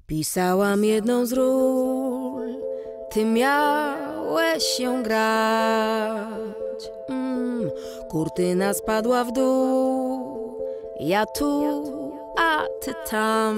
Pisałam jedną z ról, ty miałeś ją grać. Kurtyna spadła w dół, ja tu, a ty tam.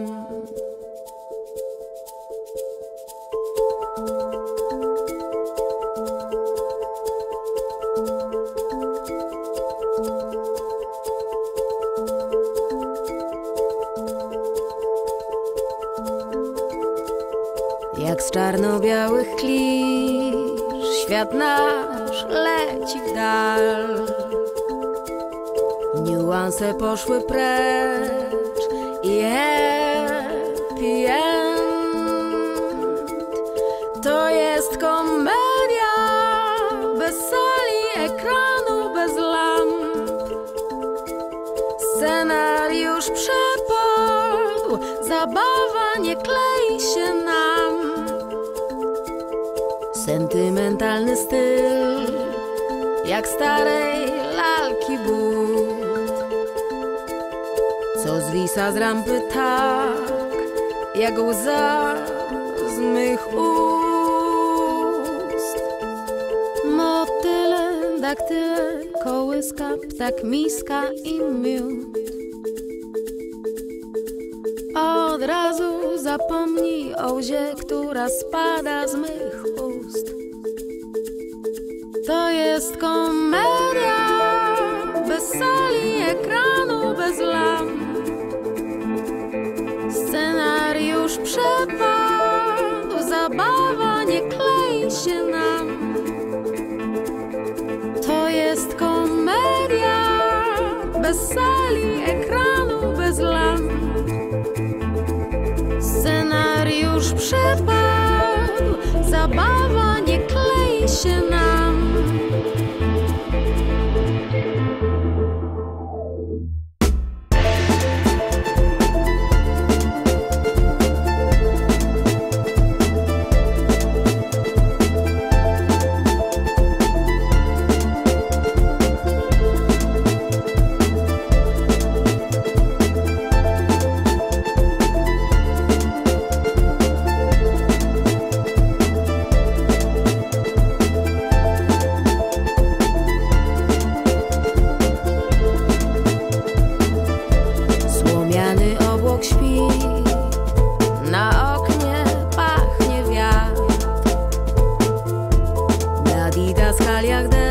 Jak z czarno-białych klisz świat nasz leci w dal. Niuanse poszły precz i happy end. To jest komedia bez sali, ekranu, bez lamp. Scenariusz przepadł, zabawa nie klei się nam. Sentymentalny styl, jak starej lalki but, co zwisa z rampy tak, jak łza z mych ust. Motyle, daktyle, kołyska, ptak, miska i miód. Od razu zapomnij o łzie, która spada z mych ust. To jest komedia bez sali, ekranu, bez lamp. Scenariusz przepadł, zabawa nie klei się nam. To jest komedia bez sali, ekranu, bez lamp. Scenariusz przepadł, zabawa nie klei się nam. Jak